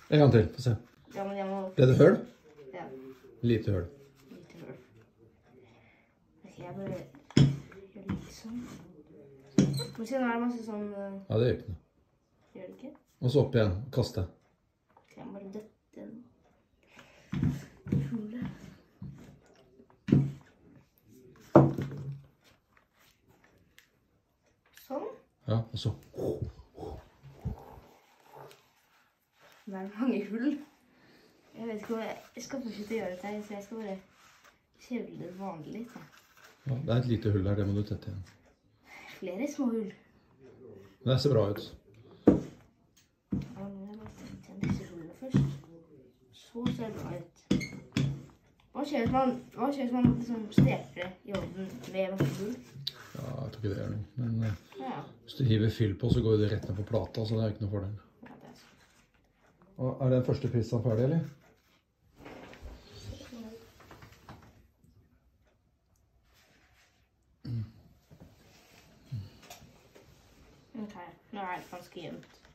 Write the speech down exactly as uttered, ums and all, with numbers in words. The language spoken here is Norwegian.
En gang til, få se. Ja, men jeg må... Ble det høl? Ja. Lite høl. Lite høl. Ok, jeg bare gjør litt sånn. Men se, nå er det masse sånn... Uh... Ja, det gjør ikke noe. Gjør det ikke? Og så opp igjen, kaste. Ok, jeg må bare dette den. Hullet. Sånn. Ja, og så. Det er mange hull. Jeg vet ikke om jeg, jeg skal fortsette å gjøre dette her, så jeg skal bare kjevle det vanlig litt. Da. Ja, det er et lite hull her, det må du tette igjen. Flere små hull. Men det ser bra ut. Ja, nå må jeg bare tette igjen disse hullene først. Så ser det bra ut. Hva skjer hvis man, hva skjer hvis man liksom steker det i ovnen med masse hull? Ja, jeg tror ikke det er noe. Men eh, Ja. hvis du hiver fyll på, så går det rett ned på plata, så det er ikke noe fordel. Ja, det er sånn. Og er den første pizzaen ferdig, eller? Ok, nå er det ganske jevnt.